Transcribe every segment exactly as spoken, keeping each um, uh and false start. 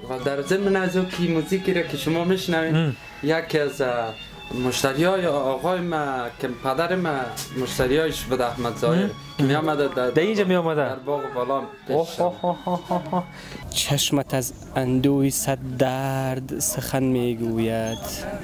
و در ضمن از اون کی موزیکی را که شما میشنوید یکی از مشتری های آقای ما که پدر ما مشتری هایش بود احمد ظاهر که می آمده در, در اینجا می آمده در باغ بالا پیش. چشمت از اندوی صد درد سخن میگوید،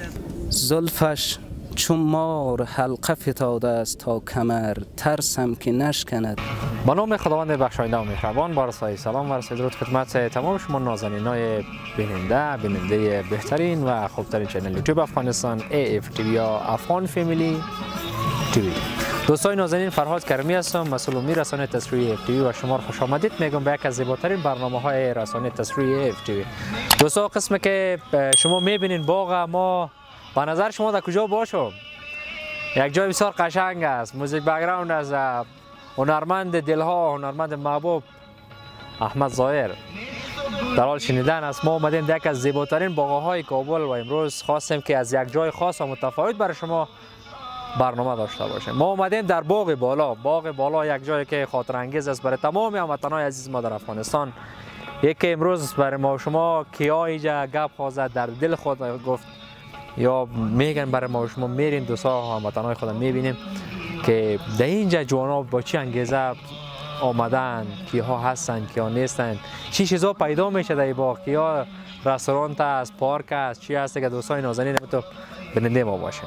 زلفش چون مار حلقه فتاده است تا کمر، ترسم که نشکند. با نام خداوند بخشاینده و مهربان، با رسای سلام و رسای درود خدمت تمام شما نازنینای بیننده بیننده بهترین و خوبترین چنل یوتیوب افغانستان ای اف تی وی یا افغان فامیلی تیوی. دوستای نازنین، فرهاد کرمی هستم، مسئول امور رسانه تصویری ای اف تی وی و شما خوش آمدید میگم به یک از زیباترین برنامه‌های رسانه تصویری ای اف تی وی. دوستا، قسمی که شما میبینین باغ ما به نظر شما در کجا باشم؟ یک جای بسیار قشنگ است، موزیک بک‌گراند از هنرمند دلها، هنرمند محبوب احمد ظاهر در حال شنیدن است. ما اومدیم در یک از زیباترین باغ‌های کابل و امروز خواستیم که از یک جای خاص و متفاوت برای شما برنامه داشته باشیم. ما اومدیم در باغ بالا. باغ بالا یک جایی که خاطر انگیز است برای تمام هموطنان عزیز ما در افغانستان. یکی امروز برای ما شما کیا اینجا گپ خوازد در دل خود گفت یا میگن برای ما شما میرین دوستا هموطنان خودم میبینیم که در اینجا جوانا با چی انگیزه آمدن، کیها هستن کیا نیستن، چی چیزا پیدا میشه در باغ، کیا رستوران است، پارک است، چی هست که دوستای نازنین تو بننده ما باشیم.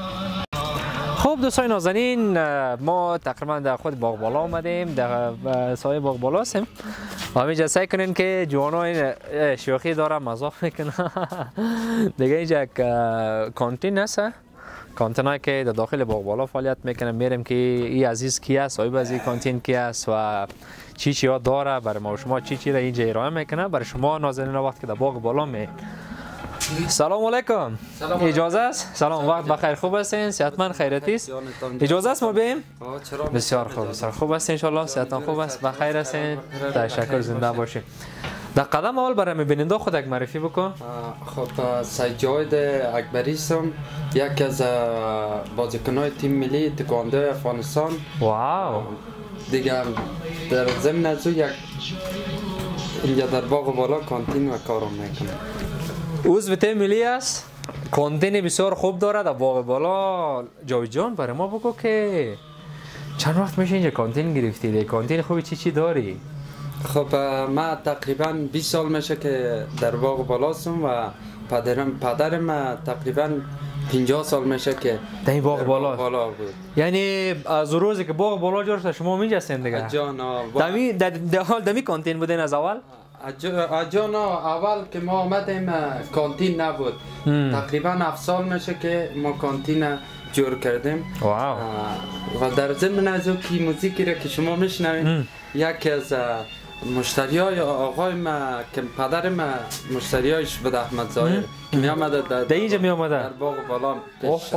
خب دوستای نازنین، ما تقریبا در خود باغ بالا آمدیم، در سایه باغ بالا هستیم. همینجا سعی کنین که جوانای شوخی دارم مزاح میکنن دیگه. اینجا کانتین هست، کانتین هایی که در داخل باغ بالا فعالیت میکنن. میریم که این عزیز کی است، صاحب از این کانتین کی است و چی چی ها داره برای ما شما، چی چی را اینجا ارائه میکنه برای شما نازنین وقت که در باغ بالا می. سلام علیکم. اجازه است؟ سلام، وقت بخیر، خوب هستین؟ صحتمند، خیراتی است؟ اجازه است ما بریم؟ بسیار خوب، بسیار خوب است ان شاء الله. صحتتان خوب است؟ بخیر هستین؟ تشکر، زنده باشین. در قدم اول برای بیننده خود یک معرفی بکن. خب سجاد اکبری هستم، یکی از بازیکن‌های تیم ملی تکواندو افغانستان. واو. دیگه در ضمن از یک اینجا در باغ بالا کانتین و کارم میکنم. عضو تیم ملی است، کانتین بسیار خوب داره در باغ بالا. جاوید جان برای ما بگو که چند وقت میشه اینجا کانتین گرفتی؟ کانتین خوبی چی چی داری؟ خب ما تقریبا بیست سال میشه که در باغ بالا هستم و پدرم پدرم تقریبا پنجاه سال میشه که در این باغ بالا. بالا بود. یعنی از روزی که باغ بالا جور شد شما اینجا هستین دیگه؟ جان دمی در حال دمی کانتین بودین از اول؟ جان اول که ما آمدیم کانتین نبود. تقریبا هفت سال میشه که ما کانتین جور کردیم. واو. و در ضمن از اون کی موزیکی را که شما میشنوید یکی از مشتری های آقای ما که پدر ما مشتری هایش بود احمد ظاهر که می آمده در, در اینجا می آمده در باغ بالا پیش.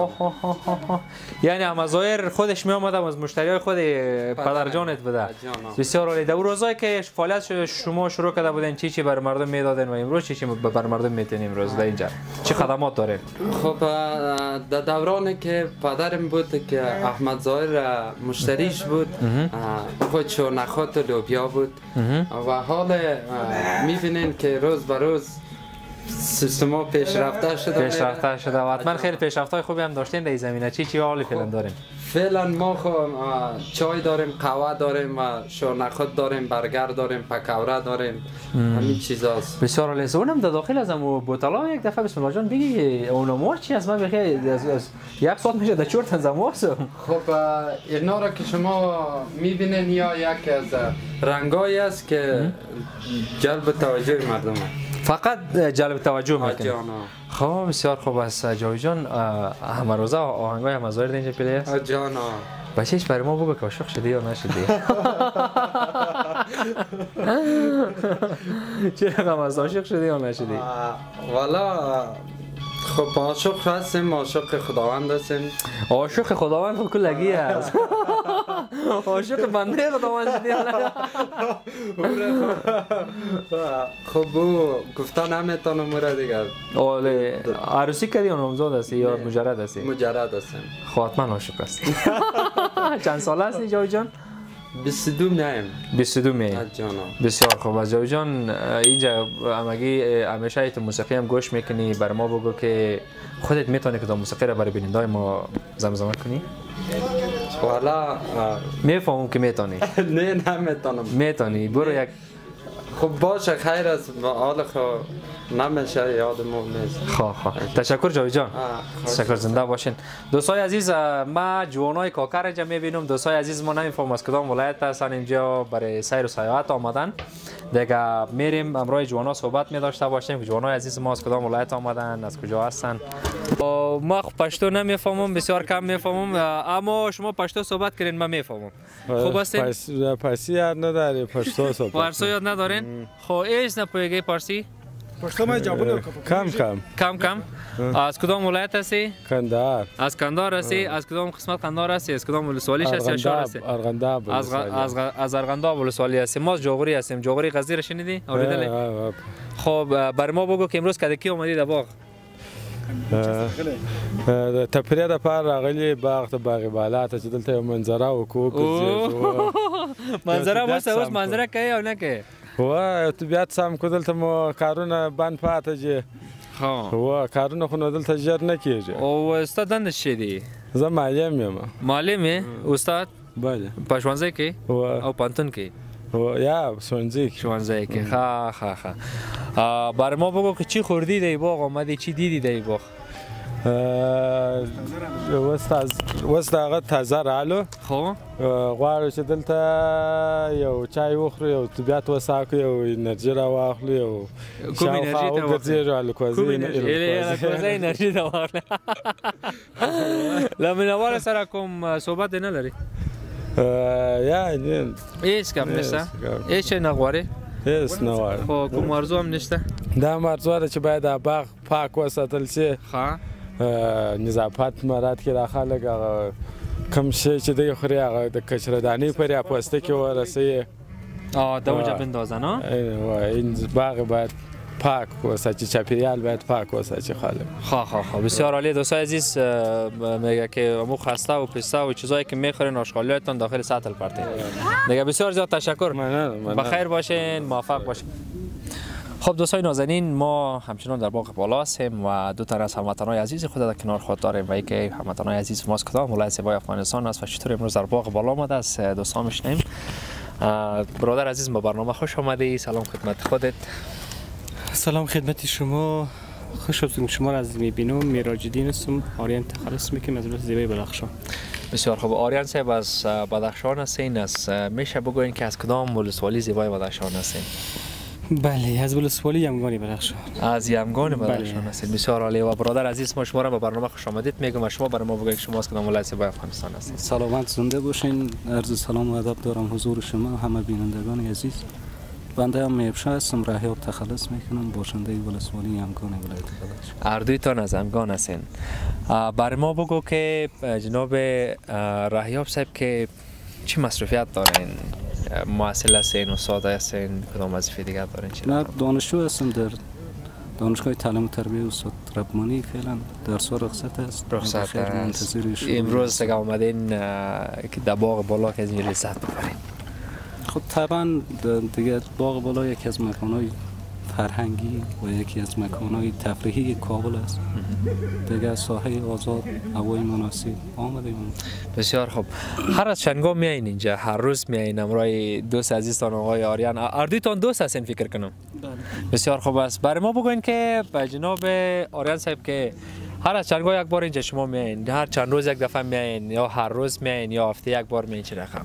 یعنی احمد ظاهر خودش می آمده از مشتری های خود پدر جانت بوده. بسیار عالی. در روزایی که فعالیت شما شروع کرده بودین چی چی بر مردم میدادین و امروز چی چی بر مردم میتین امروز در اینجا چه خدمات دارین؟ خب در دورانی که پدرم بود که احمد ظاهر مشتریش بود، خود شورنخات و لوبیا بود و حال میبینین که روز به روز سیستما پیشرفته شده پیشرفته شده و حتما خیلی پیشرفت‌های خوبی هم داشتین در این زمینه. چی چی حالی فعلا داریم؟ فعلا ما خو چای داریم، قهوه داریم و شورنخود داریم، برگر داریم، پکوره داریم، همین چیزاست. بسیار عالی. اونم در داخل از اون بوتلا یک دفعه بسم الله جان بگی اونم چی از من بخیر یک ساعت میشه در چرت زموسم. خب اینا را که شما میبینین یا یک از رنگایی است که جلب توجه مردم فقط جلب توجه میکنه. خب بسیار خوب است. جاوید جان همه روزه آهنگای احمد ظاهر اینجا پیله است؟ جانا بچهش برای ما بگو که عاشق شدی یا نشدی؟ چه رقم از عاشق شدی یا نشدی؟ والا خب عاشق هستیم، عاشق خداوند هستیم. عاشق خداوند خب کلگی است. عاشق بنده خداوند شدی. خب او گفتن نمیتونم مرا دیگر. اولی عروسی کردی یا نامزاد هستی یا مجرد هستی؟ مجرد هستم. خب حتما عاشق هستی. چند سال هستی جاوید جان؟ بیست و دو میایم. بیست و دو میایم. جانا. بسیار خوب. از جاوید جان اینجا همگی همیشه ایت موسیقی هم گوش میکنی، بر ما بگو که خودت میتونی که دا موسیقی را برای بیننده ما زمزمه کنی؟ والا میفهمم که میتونی. نه نمیتونم. میتونی برو یک. خب باشه خیر است، حال خو نمیشه یادمون نیست. خواه خواه تشکر جاوید جان. تشکر، زنده باشین. دوستای عزیز، ما جوانای کاکر اینجا میبینم. دوستای عزیز ما نمیفهم از کدام ولایت هستن اینجا برای سیر و سیاحت آمدن. دیگه میریم امروز جوانا صحبت می داشته باشیم که جوانای عزیز ما از کدام ولایت آمدن، از کجا هستن. ما پشتو نمیفهمم، بسیار کم میفهمم، اما شما پشتو صحبت کردین من میفهمم. خوب هستین؟ پارسی یاد نداری، پشتو صحبت. پارسی یاد ندارین؟ خب ایش نپویگی پارسی؟ پشتو ما جواب کم کم. کم کم. از کدام ولایت هستی؟ کندهار. از کندهار هستی؟ از کدام قسمت کندهار هستی؟ از کدام ولسوالی هستی یا شهر هستی؟ ارغنداب. از از از ارغنداب ولسوالی هستی. ما جوغری هستیم. جوغری غزی را شنیدی؟ اوریدلی؟ خب بر ما بگو که امروز کدکی اومدی در باغ؟ تفریح د پار راغلی باغ ته باغ بالا ته چې دلته یو منظره وکړو. منظره اوس اوس منظره کوي او نه کوي؟ و طبیعت سم کو دلته مو کارونه بند پاته جي. ها و کارونه خو نو دلته ژر نه کیږي. او استاد دند شې دی؟ زه معلم یم. معلم یې استاد؟ بله. په ښوونځي کې او پانتون کې؟ یا ښوونځي کې. ښوونځي کې. ها ها ها. بر ما بگو که چی خوردی دی باغ آمدی، چی دیدی دی باغ؟ وست هغه تازه رالو. خو غواړو چې دلته یو چای وخورو، یو طبیعت وساکو، یو انرژي راواخلو، یو کوم انرژي ته وګرځېږو الکوزي الکوزي انرژي ته واخله. له مینهوال سره کوم صحبت نه لري؟ یعنې هېڅ کم نشته؟ هېڅ شی نه غواړې؟ هیڅ نه غواړم. خو کوم آرزو هم نشته؟ دا آرزو ده چې باید دا باغ پاک وساتل شي، نظافت مراعات کړي، خلک هغه کوم شی چې دوی خوري هغه د کچردانۍ پورې یا پوستکي ورسوي. د وجه بندازه نه؟ این باغ باید پاک وساتي، چاپیریال باید پاک وساتي خالق. خواه خواه خواه بسیار عالی. دوستای عزیز میگه که امو خسته و پسته و چیزایی که میخورین آشغالیاتون داخل سطل پرتین. دیگه بسیار زیاد تشکر. بخیر باشین، موفق باشین. خب دوستای نازنین، ما همچنان در باغ بالا هستیم و دو تا از هموطنان عزیز خود در کنار خود داریم و یکی هموطنان عزیز ماست کدام ولایت زیبای افغانستان است و چطور امروز در باغ بالا آمده است دوستان میشنیم. برادر عزیز به برنامه خوش آمدی. سلام خدمت خودت. سلام خدمت شما. خوش آمدید. شما را از میبینم. میراجدین هستم. آریان تخلص میکنم از ولایت زیبای بدخشان. بسیار خوب. آریان صاحب از بدخشان هستین. از میشه بگوین که از کدام ولسوالی زیبای بدخشان هستین؟ بله، از ولسوالی یمگان بدخشان. از یمگان بدخشان هستین. بسیار عالی. و برادر عزیز ما شما را به برنامه خوش آمدید میگم و شما برای ما بگوید شما از کدام ولایت زیبای افغانستان هستین؟ سلامت زنده باشین. عرض سلام و ادب دارم حضور شما و همه بینندگان عزیز. بنده هم میبشه هستم، رهیاب تخلص میکنم، باشنده ولسوالی یمگان ولایت بدخشان. هر دوی تان از یمگان هستین. برای ما بگو که جناب رهیاب صاحب که چی مصروفیت دارین؟ محصل هستین، استاد هستین، کدام وظیفه دیگر دارین؟ نه، دانشجو هستم در دانشگاه تعلیم و تربیت استاد ربانی. فعلا درس و رخصت است. رخصت است. امروز دیگه اومدین که در باغ بالا که از این لذت ببرین. خب طبعا دیگه باغ بالا یکی از مکان‌های فرهنگی و یکی از مکان‌های تفریحی کابل است. دیگه ساحه آزاد، هوای مناسب آمدیم. بسیار خوب. هر از چنگاه میایین اینجا؟ هر روز میایین امروی دوست عزیزتان آقای آریان؟ اردویتان دوست هستین فکر کنم؟ بله. بسیار خوب است. برای ما بگوین که به جناب آریان صاحب که هر از چنگاه یک بار اینجا شما میایین؟ هر چند روز یک دفعه میایین یا هر روز میایین یا هفته یک بار میایین؟ چه رقم؟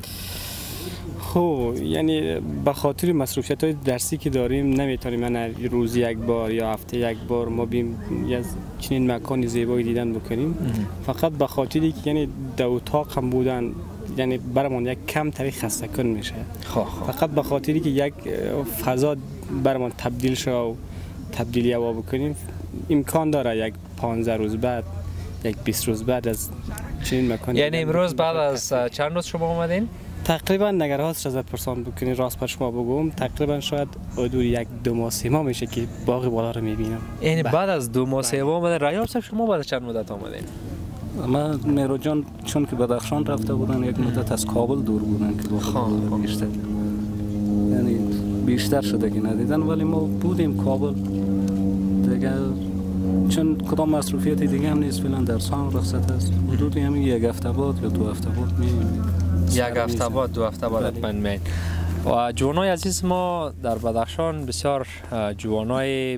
خب یعنی به خاطر مصروفیت های درسی که داریم نمیتونیم من روز یک بار یا هفته یک بار ما بیم از چنین مکانی زیبایی دیدن بکنیم. فقط به خاطری که یعنی در اتاق هم بودن یعنی برامون یک کم تری خسته کن میشه. فقط به خاطری که یک فضا برامون تبدیل شه و تبدیلی هوا بکنیم امکان داره یک پانزده روز بعد، یک بیست روز بعد از چنین مکانی. یعنی امروز بعد از چند روز شما اومدین؟ تقریبا نگر هاست رضایت پرسان بکنی راست پر شما بگم تقریبا شاید حدود یک دو ماه سه ماه میشه که باغ بالا رو میبینم. یعنی بعد از دو ماه سه ماه اومدن. رهیاب صاحب شما بعد چند مدت اومدین؟ ما مهراد جان چون که بدخشان رفته بودن یک مدت از کابل دور بودن که با بیشتر یعنی بیشتر شده که ندیدن، ولی ما بودیم کابل دیگه، چون کدام مصروفیت دیگه هم نیست فعلا، درس هم رخصت است، حدود همین یک هفته بعد یا دو هفته بعد می‌ریم. یک هفته بعد دو هفته بعد حتما می‌ریم. و جوانای عزیز ما در بدخشان بسیار جوانای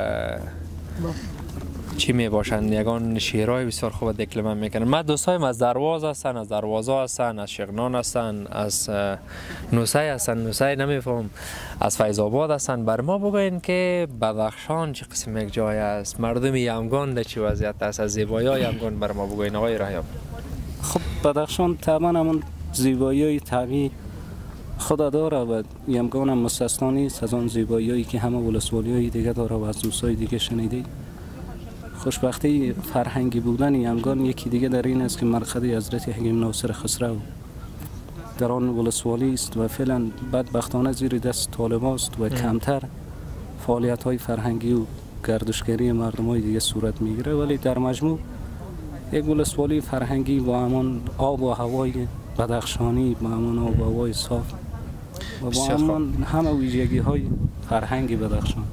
چی می باشند، یگان شعرهای بسیار خوب دکلمه میکنن. من دوستایم از درواز هستن، از دروازه هستن، از شغنان هستن، از نوسه هستن، نوسه نمیفهم، از فیض آباد هستن. بر ما بگوین که بدخشان چه قسم یک جای است، مردم یمگان در چه وضعیت است، از زیبایی های یمگان بر ما بگوین آقای رهیاب. خب بدخشان طبعا همون زیبایی های طبیعی خدا داره و یمگان هم مستثنا نیست از آن زیبایی هایی که همه ولسوالی های دیگه داره و از دوستای دیگه شنیدید. خوشبختی فرهنگی بودن یمگان یکی دیگه در این است که مرقد حضرت حکیم ناصر خسرو در آن ولسوالی است و فعلا بدبختانه زیر دست طالب است و کمتر فعالیت های فرهنگی و گردشگری مردم های دیگه صورت میگیره، ولی در مجموع یک ولسوالی فرهنگی با همان آب و هوای بدخشانی، با همان آب و هوای صاف و با همان همه ویژگی های فرهنگی بدخشان.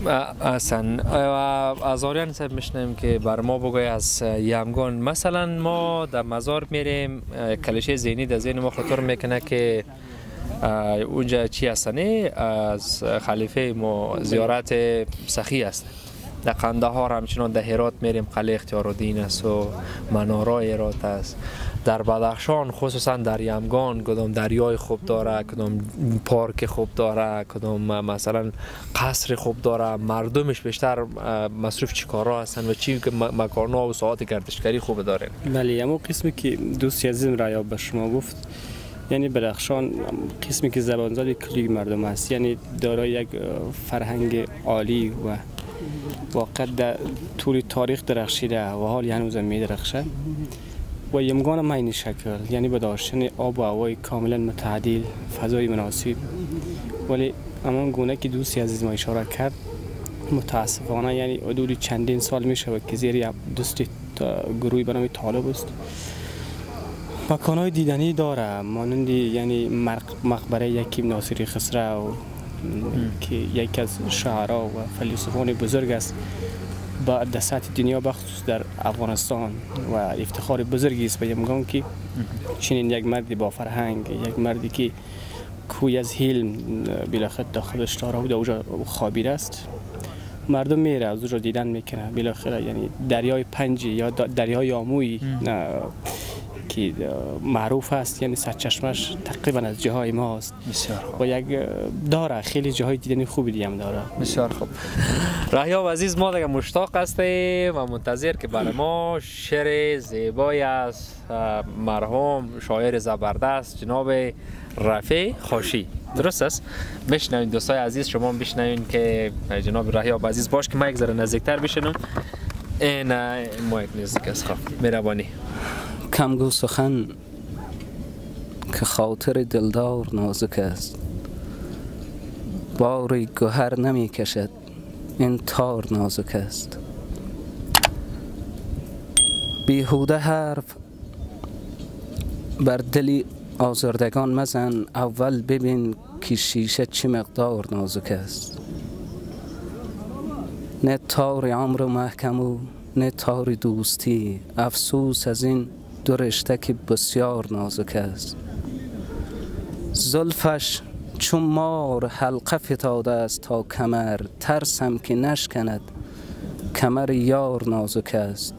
اصلا از آریان صاحب میشنیم که بر ما بگوی از یمگان. مثلا ما در مزار میریم، کلیشه ذهنی در ذهن ما خطر میکنه که اونجا چی هستنه، از خلیفه ما زیارت سخی است. در قندهار همچنان در هرات میریم، قلعه اختیارالدین است و منارای هرات است. در بدخشان خصوصا در یمگان کدام دریای خوب داره، کدام پارک خوب داره، کدام مثلا قصر خوب داره، مردمش بیشتر مصروف چی کارا هستن و چی مکان‌ها و ساعات گردشگری خوب دارن. بله، اما قسمی که دوستی عزیزم رایاب به شما گفت، یعنی بدخشان قسمی که زبانزد کلی مردم است، یعنی دارای یک فرهنگ عالی و واقعا در طول تاریخ درخشیده و حال هنوز می درخشه و یمگان هم این شکل، یعنی به داشتن آب و هوای کاملا متعادل، فضای مناسب، ولی همان گونه که دوستی عزیز ما اشاره کرد متاسفانه یعنی حدود چندین سال می شود که زیر دوستی گروهی به نام طالب است. مکان‌های دیدنی داره، مانند یعنی مقبره حکیم ناصر خسرو که یکی از شاعرها و فیلسوفان بزرگ است با در سطح دنیا بخصوص در افغانستان و افتخار بزرگی است به یمگان که چنین یک مردی با فرهنگ، یک مردی که کوی از حلم بالاخره در خودش داره و در اونجا خابیر است، مردم میره از اونجا دیدن میکنه. بالاخره یعنی دریای پنجی یا دریای آموی که معروف است، یعنی سرچشمش تقریبا از جاهای ماست و یک داره خیلی جاهای دیدنی خوبی دیگه هم داره. بسیار خوب. رهیاب عزیز، ما دیگه مشتاق هستیم و منتظر که برای ما شعر زیبایی از مرحوم شاعر زبردست جناب رفیع خوشی، درست است؟ بشنوین دوستای عزیز، شما هم بشنوین که جناب رهیاب عزیز باش که ما یک ذره نزدیکتر بشنم. این ما یک نزدیک است. خب مهربانی. کم گو سخن که خاطر دلدار نازک است، باری گوهر نمی کشد این تار نازک است. بیهوده حرف بر دلی آزردگان مزن، اول ببین که شیشه چه مقدار نازک است. نه تار عمر محکم و نه تار دوستی، افسوس از این دو رشته که بسیار نازک است. زلفش چون مار حلقه فتاده است تا کمر، ترسم که نشکند کمر یار نازک است.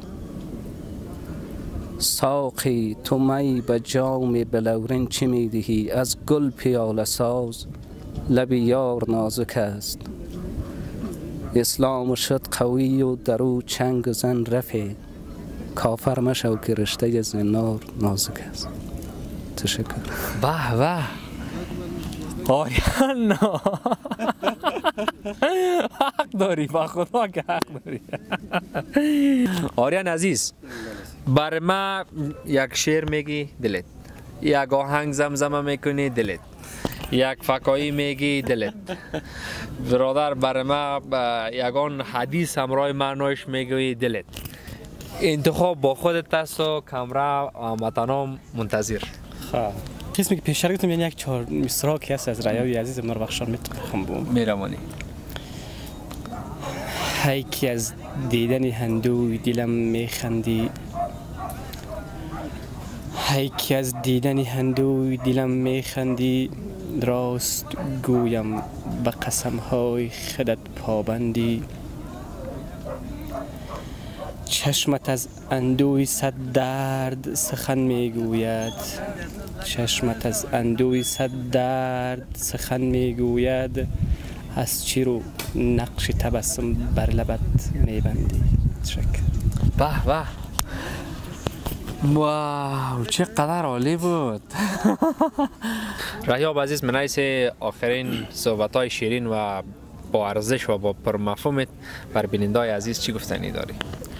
ساقی تو می به جام بلورین چه می دهی، از گل پیاله ساز لب یار نازک است. اسلام شد قوی و درو چنگ زن رفع، کافر مشو که رشته زنار نازک است. تشکر. به به آریان، حق داری، با خدا که حق داری. آریان عزیز، بر ما یک شعر میگی دلت، یک آهنگ زمزمه میکنی دلت، یک فکایی میگی دلت. برادر بر ما یگان حدیث همراه معنایش میگوی دلت. انتخاب با خودت است و کامرا هموطنان منتظر. خب قسمی که پیش گفتم یعنی یک چهار مصرعی هست از رایای عزیز نوربخشان میتونم بگم. میروانی. هی که از دیدن هندوی دلم میخندی، هی که از دیدن هندوی دلم میخندی، راست گویم به قسم های خودت پابندی. چشمت از اندوی صد درد سخن میگوید، چشمت از اندوی صد درد سخن میگوید، از چی رو نقش تبسم بر لبت میبندی. شکر. به به. واو چقدر عالی بود. رهیاب عزیز، من حیث آخرین صحبت های شیرین و با ارزش و با پرمفهومت بر بینندای عزیز چی گفتنی داری؟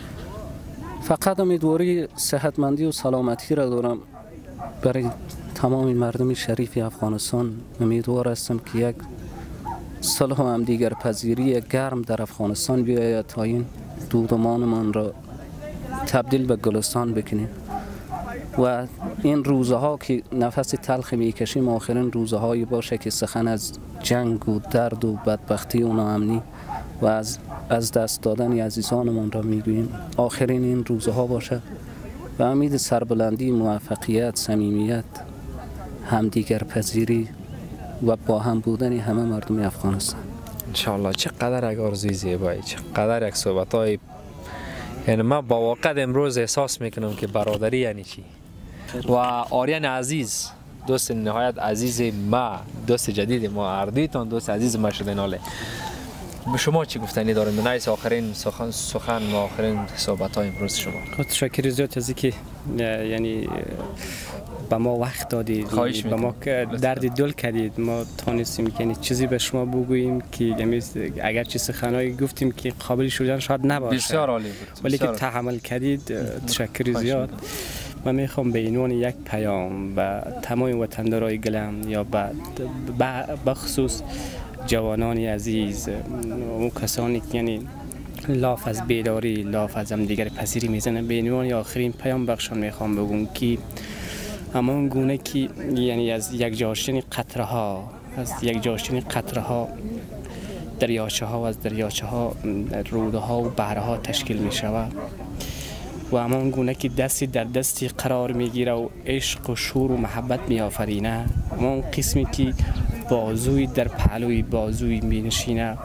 فقط امیدواری صحتمندی و سلامتی را دارم برای تمام مردم شریف افغانستان. امیدوار هستم که یک صلح و همدیگر پذیری گرم در افغانستان بیاید تا این دودمانمان را تبدیل به گلستان بکنیم و این روزها که نفس تلخ میکشیم آخرین روزهایی باشه که سخن از جنگ و درد و بدبختی و ناامنی و از از دست دادن عزیزانمان را میگوییم. آخرین این روزها باشه و امید سربلندی، موفقیت، صمیمیت، همدیگر پذیری و با هم بودن همه مردم افغانستان. انشاءالله. چقدر یک آرزوی زیبایی، چقدر یک صحبت های، یعنی من با واقع امروز احساس میکنم که برادری یعنی چی. و آریان عزیز، دوست نهایت عزیز ما، دوست جدید ما، اردویتان دوست عزیز ما شده ناله. به شما چی گفتنی دارم؟ من ایس آخرین سخن سخن و آخرین صحبت های امروز شما. خود تشکر زیاد از اینکه یعنی به ما وقت دادید، به ما درد دل کردید، ما تونستیم که یعنی چیزی به شما بگوییم که یعنی اگر چه سخنایی گفتیم که قابل شدن شاید نباشه. بسیار عالی بود. ولی که تحمل کردید تشکر زیاد. من میخوام به عنوان یک پیام به تمام وطندارای گلم یا به خصوص جوانان عزیز و کسانی که یعنی لاف از بیداری، لاف از هم دیگر پذیری میزنن، به عنوان آخرین پیام بخشان میخوام بگم که همان گونه که یعنی از یک جاشن قطره ها، از یک جاشن قطره ها دریاچه ها و از دریاچه ها روده ها و بحر ها تشکیل می شود و همان گونه که دستی در دستی قرار می گیره و عشق و شور و محبت می آفرینه، همان قسمی که بازوی در پهلوی بازوی می نشینه،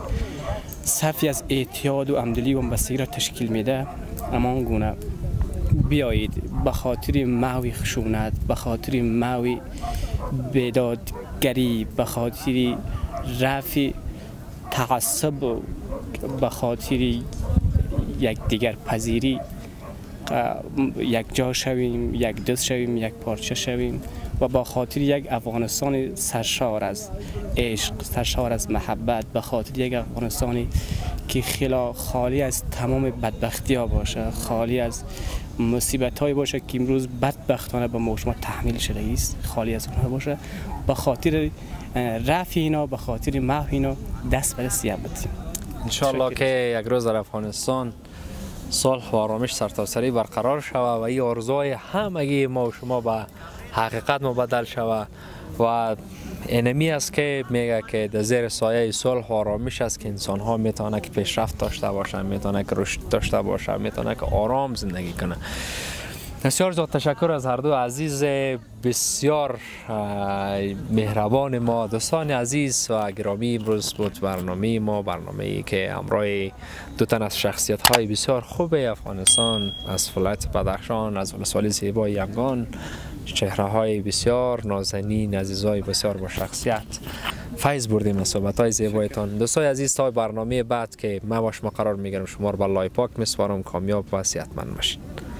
صفی از اعتیاد و همدلی و همبستگی را تشکیل میده. همان گونه بیایید به خاطر محو خشونت، به خاطر محو بیدادگری، به خاطر رفع تعصب، به خاطر یک دیگر پذیری یک جا شویم، یک دست شویم، یک پارچه شویم و با خاطر یک افغانستان سرشار از عشق، سرشار از محبت، به خاطر یک افغانستانی که خلا خالی از تمام بدبختی ها باشه، خالی از مصیبت های باشه که امروز بدبختانه به ما شما تحمیل شده است، خالی از اونها باشه، به خاطر رفع اینا، به خاطر محو اینا دست به دست بتیم. انشاءالله که یک روز در افغانستان صلح و آرامش سرتاسری برقرار شود و این آرزوهای همگی ما و شما به حقیقت مبدل شود و اینمی است که میگه که در زیر سایه صلح و آرامش است که انسان ها میتونه که پیشرفت داشته باشن، میتونه که رشد داشته باشه، میتونه که آرام زندگی کنه. بسیار زیاد تشکر از هر دو عزیز بسیار مهربان ما، دوستان عزیز و گرامی. امروز بود برنامه ما، برنامه ای که همراه دو تن از شخصیت های بسیار خوب افغانستان، از ولایت بدخشان، از ولسوالی زیبای یمگان، چهره های بسیار نازنین، عزیزای بسیار با شخصیت فیض بردیم از صحبت های زیبایتان. دوستای عزیز تا برنامه بعد که من با شما قرار میگیرم، شما رو به الله پاک میسپارم. کامیاب و صحتمند باشید.